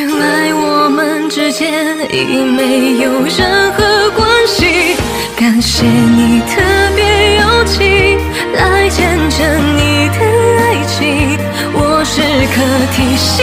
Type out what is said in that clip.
原来我们之间已没有任何关系，感谢你特别有情来见证你的爱情，我时刻提醒。